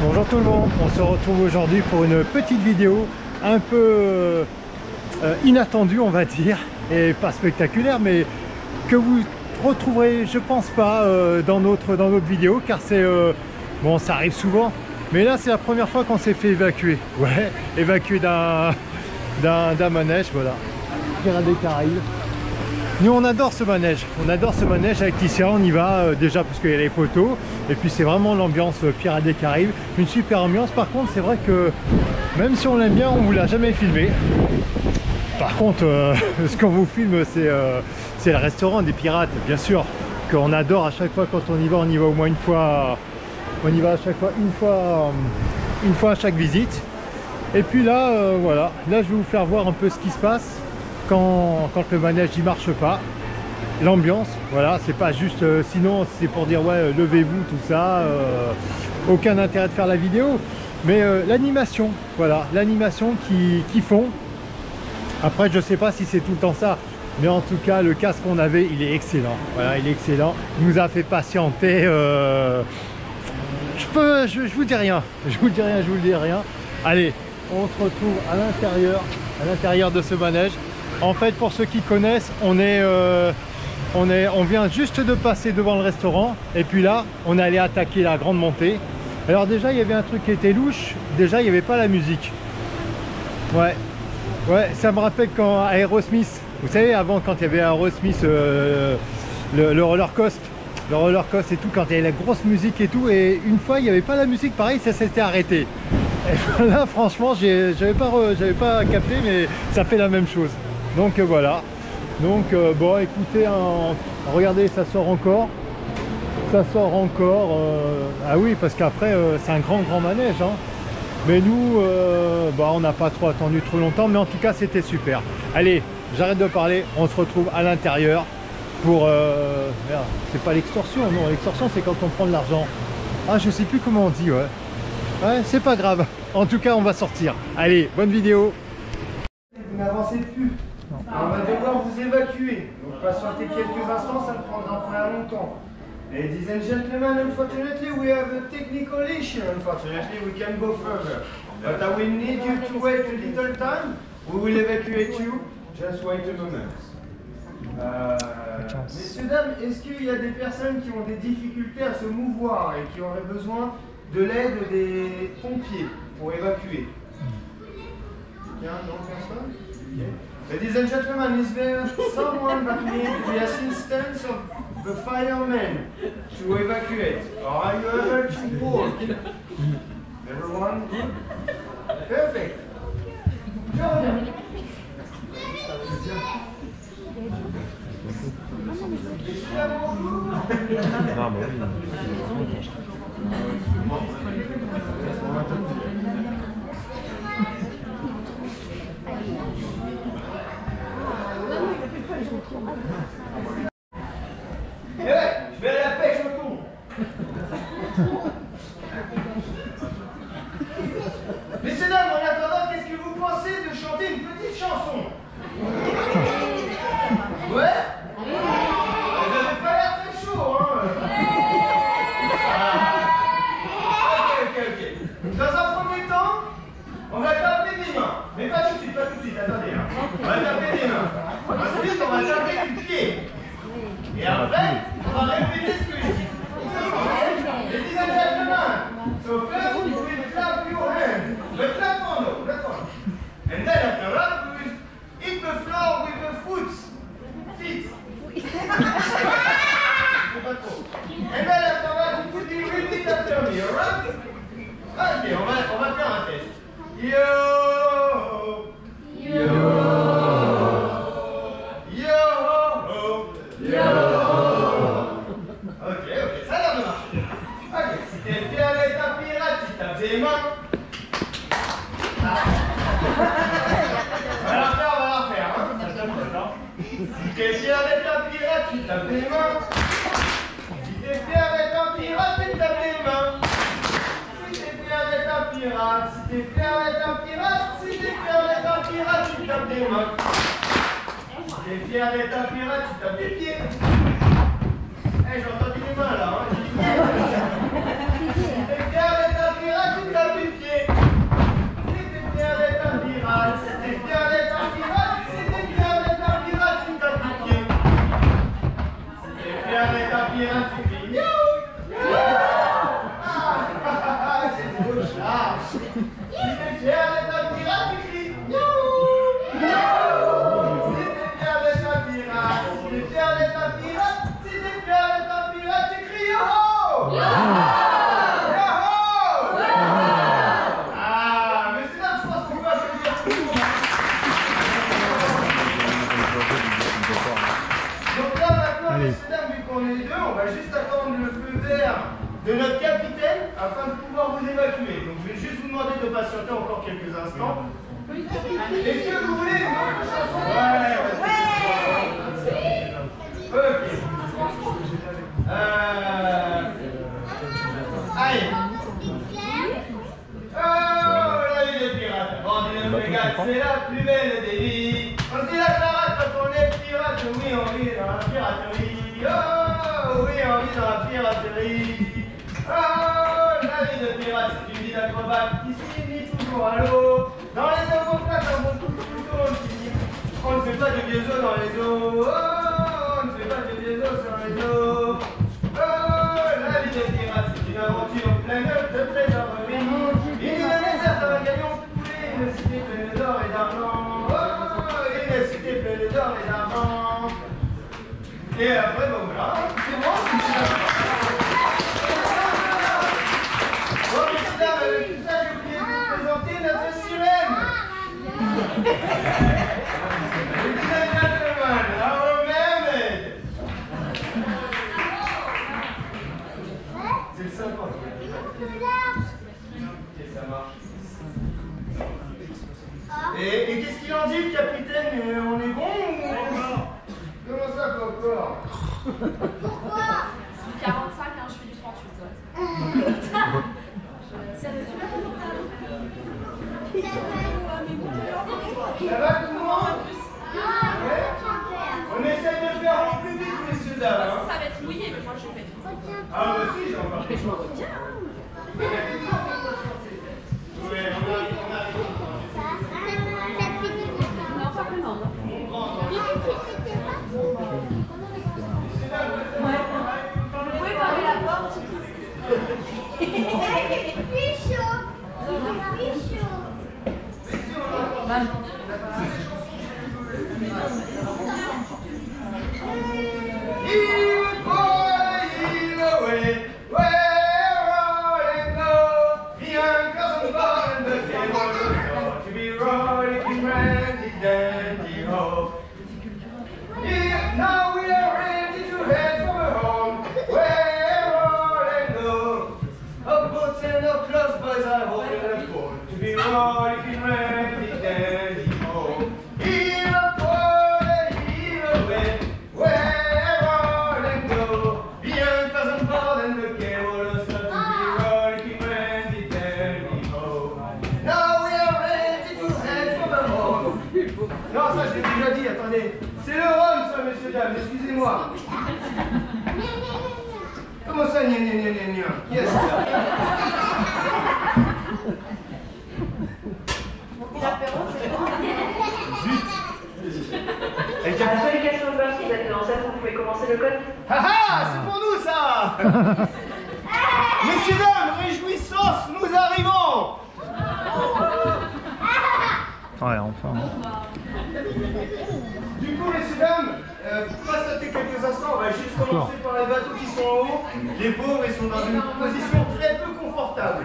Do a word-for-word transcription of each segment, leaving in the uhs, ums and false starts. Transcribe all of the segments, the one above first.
Bonjour tout le monde, on se retrouve aujourd'hui pour une petite vidéo un peu euh, inattendue on va dire, et pas spectaculaire, mais que vous retrouverez je pense pas euh, dans notre dans notre vidéo, car c'est euh, bon, ça arrive souvent, mais là c'est la première fois qu'on s'est fait évacuer, ouais, évacuer d'un d'un manège, voilà, Pirates des Caraïbes. Nous on adore ce manège, on adore ce manège avec Ticia, on y va euh, déjà parce qu'il y a les photos, et puis c'est vraiment l'ambiance euh, Pirates des Caraïbes, une super ambiance. Par contre c'est vrai que même si on l'aime bien, on vous l'a jamais filmé. Par contre euh, ce qu'on vous filme c'est euh, c'est le restaurant des pirates, bien sûr, qu'on adore à chaque fois. Quand on y va, on y va au moins une fois, on y va à chaque fois une fois, euh, une fois à chaque visite. Et puis là euh, voilà, là je vais vous faire voir un peu ce qui se passe Quand, quand le manège n'y marche pas, l'ambiance, voilà, c'est pas juste, euh, sinon c'est pour dire ouais, euh, levez-vous, tout ça, euh, aucun intérêt de faire la vidéo, mais euh, l'animation, voilà, l'animation qui, qui font. Après je sais pas si c'est tout le temps ça, mais en tout cas le casque qu'on avait, il est excellent, voilà, il est excellent, il nous a fait patienter, euh, je peux, je, je vous dis rien, je vous dis rien, je vous dis rien. Allez, on se retrouve à l'intérieur, à l'intérieur de ce manège. En fait, pour ceux qui connaissent, on est, euh, on est, on vient juste de passer devant le restaurant, et puis là, on est allé attaquer la grande montée. Alors déjà, il y avait un truc qui était louche. Déjà, il n'y avait pas la musique. Ouais, ouais, ça me rappelle quand Aerosmith. Vous savez, avant, quand il y avait Aerosmith, euh, le, le roller coaster, le roller coaster et tout, quand il y avait la grosse musique et tout, et une fois, il n'y avait pas la musique. Pareil, ça s'était arrêté. Et là, franchement, j'avais pas, j'avais pas capté, mais ça fait la même chose. Donc euh, voilà, donc euh, bon écoutez, hein, regardez, ça sort encore, ça sort encore, euh, ah oui, parce qu'après euh, c'est un grand grand manège, hein. Mais nous, euh, bah, on n'a pas trop attendu trop longtemps, mais en tout cas c'était super. Allez, j'arrête de parler, on se retrouve à l'intérieur pour, euh, merde, c'est pas l'extorsion, non, l'extorsion c'est quand on prend de l'argent. Ah, je sais plus comment on dit, ouais, ouais, c'est pas grave, en tout cas on va sortir. Allez, bonne vidéo. Vous n'avancez plus. On va devoir vous évacuer. Donc patientez quelques instants, ça ne prendra pas longtemps. Ladies and gentlemen, unfortunately we have a technical issue. Unfortunately we can go further. But I will need you to wait a little time. We will evacuate you. Just wait a moment. Euh, messieurs, dames, est-ce qu'il y a des personnes qui ont des difficultés à se mouvoir et qui auraient besoin de l'aide des pompiers pour évacuer? Tiens, non, personne? Yeah. Ladies and gentlemen, is there someone that needs the assistance of the firemen to evacuate? Or are you able to walk? Everyone? Perfect. Go. Eh ouais, je vais à la pêche au thon. Messieurs, dames, en attendant, qu'est-ce que vous pensez de chanter une petite chanson? Ouais? Vous n'avez pas l'air très chaud, hein? Ah. Ok, ok, ok. Dans un premier temps, on va taper des mains. Mais pas tout de suite, pas tout de suite, attendez. Hein. On va taper des mains. Ensuite, on va taper du pied. Et après, on va répéter ce que je dis. Ladies and gentlemen, so first we will clap your hands. But clap on, no, clap on. And then after that, we will hit the floor with the foot. Feet. And then after that, you will repeat after me, alright? Ok, on va, on va faire un test. Yo! Yo! Les mains. Ah. On va la faire, on va la faire, hein. Ça donne le temps. Si t'es fier d'être un pirate, tu tapes les mains. Si t'es fier d'être un pirate, tu tapes les mains. Si t'es fier d'être un pirate, si t'es fier d'être un pirate, si t'es fier d'être un pirate, tu tapes les mains. Si t'es fier d'être un pirate, tu tapes les pieds. Eh, hey, j'ai entendu les mains là, hein. Si t'es fier d'être un pirate, pouvoir vous évacuer. Donc je vais juste vous demander de patienter encore quelques instants. Est-ce que vous voulez une autre chanson? Ouais, ouais. Ok. Euh... Allez. Oh, la vie des pirates. On dit le frégate, c'est la plus belle des vies. On dit la parade quand on est pirate. Oui, on vit dans la piraterie. Oh, oui, on vit dans la piraterie. Oh, la vie de pirate, c'est une vie d'acrobate qui se finit toujours à l'eau. Dans les eaux, on place un bon coup de couteau, on finit. On ne fait pas de vieux os dans les eaux. Oh, on ne fait pas de vieux os sur les eaux. Oh, la vie de pirate, c'est une aventure pleine de trésoreries. Il y a des certes un galion coulé, une cité pleine d'or et d'argent. Oh, une cité pleine d'or et d'argent. Et après, bon voilà, c'est bon, c'est ça. Bon, messieurs, dames, avec tout ça, j'ai oublié de vous présenter notre sirène. Ladies and gentlemen, our mermaid. C'est le cinquante. Ok, ça marche. Et, et qu'est-ce qu'il en dit, le capitaine? On est bon ou... Comment ça, pas encore? Pourquoi? C'est quarante-cinq, hein, je fais du trente-huit. Ouais. Ça va super confortable. Ça va tout le monde? Ouais. On essaie de faire en plus vite, messieurs, dames. Hein. Ça va être mouillé, mais moi je vais faire. Ah, moi aussi, j'ai encore. Je m'en retiens. Oui, on arrive, on arrive. Non, pas vraiment. Vous pouvez fermer la porte. Plus chaud. Plus chaud. Now we are ready to head for home. Where all and go. Up boats and up close, boys, I hope you're full to be rolling ready, dandy home. Here a port and here a wind. Where all and go. Bien cousin Paul and the cable start to be rolling ready, dandy home. Now we are ready to head for the home. Non, ça je l'ai déjà dit, attendez. C'est le rhum, ça, messieurs, dames, excusez-moi. Comment ça, gna gna gna gna gna? Qui est-ce ça? Zut! Et le capitaine? Application de base qui date de l'ancêtre, vous pouvez commencer le code. Ah ah, c'est pour nous, ça! Messieurs, dames, réjouissance, nous arrivons! Ouais, enfin. Du coup, messieurs, dames, euh, patientez quelques instants, on va juste commencer par les bateaux qui sont en haut. Les pauvres, ils sont dans une position très peu confortable.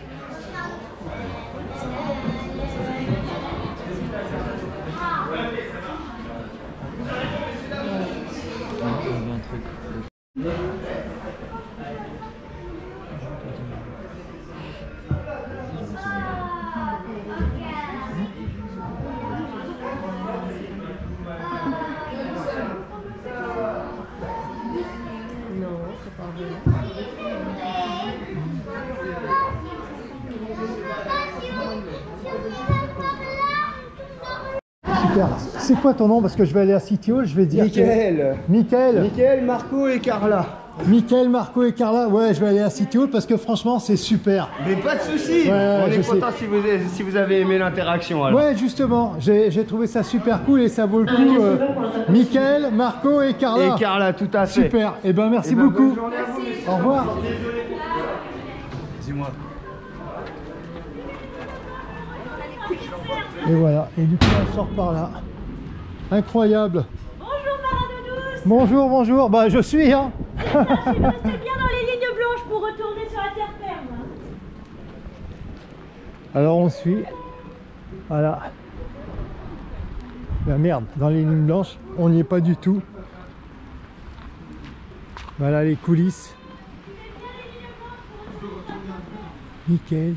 Super. C'est quoi ton nom? Parce que je vais aller à City Hall, je vais dire. Michael. Que... Michael. Michael, Marco et Carla. Michael, Marco et Carla. Ouais, je vais aller à City Hall parce que franchement, c'est super. Mais pas de soucis. Ouais, on est je content si vous, avez, si vous avez aimé l'interaction. Ouais, justement, j'ai trouvé ça super cool et ça vaut le coup. Euh, Michael, Marco et Carla. Et Carla, tout à fait. Super. Et eh ben merci eh ben, beaucoup. Bonne journée à vous, messieurs. Au revoir. Dis-moi. Et voilà. Et du coup, on sort par là. Incroyable. Bonjour Maradonous. Bonjour, bonjour. Bah, je suis, hein. Je suis restée bien dans les lignes blanches pour retourner sur la terre ferme. Alors, on suit. Voilà. La merde, dans les lignes blanches, on n'y est pas du tout. Voilà les coulisses. Nickel.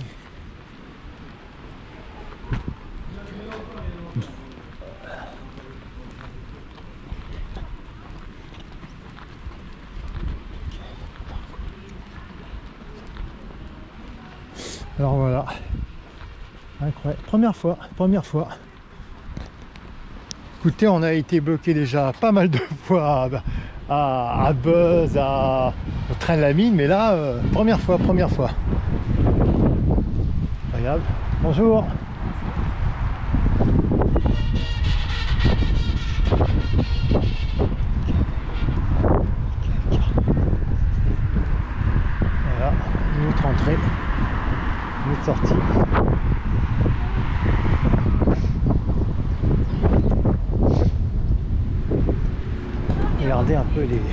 Alors voilà, incroyable, première fois, première fois. Écoutez, on a été bloqué déjà pas mal de fois à, à, à Buzz, à, au train de la mine, mais là, euh, première fois, première fois. Incroyable. Bonjour. Voilà, une autre entrée. Une sortie. Regardez un peu les...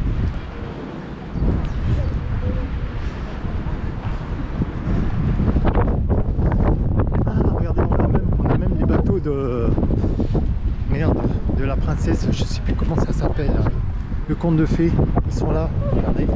Ah, regardez, on a même, on a même les bateaux de... Merde, de la princesse, je sais plus comment ça s'appelle. Le conte de fées, ils sont là, regardez.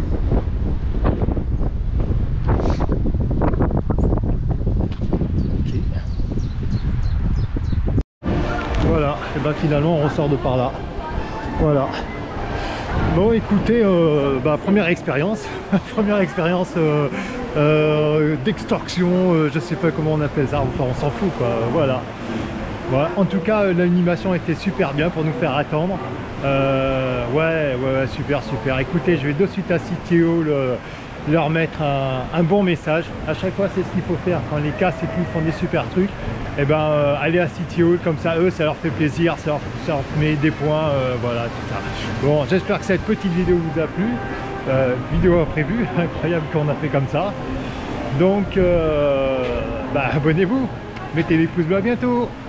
Voilà, et ben finalement on ressort de par là. Voilà. Bon écoutez, euh, bah, première expérience, première expérience euh, euh, d'extorsion, euh, je sais pas comment on appelle ça, enfin on s'en fout quoi, voilà. Voilà. En tout cas l'animation était super bien pour nous faire attendre. Euh, ouais, ouais, ouais, super, super. Écoutez, je vais de suite à City Hall euh, leur mettre un, un bon message. À chaque fois c'est ce qu'il faut faire quand les casses et tout font des super trucs. Et ben euh, aller à City Hall comme ça, eux ça leur fait plaisir, ça leur, ça leur met des points, euh, voilà tout ça. Bon, j'espère que cette petite vidéo vous a plu, euh, vidéo imprévue, incroyable qu'on a fait comme ça. Donc euh, bah, abonnez-vous, mettez les pouces bleus, à bientôt.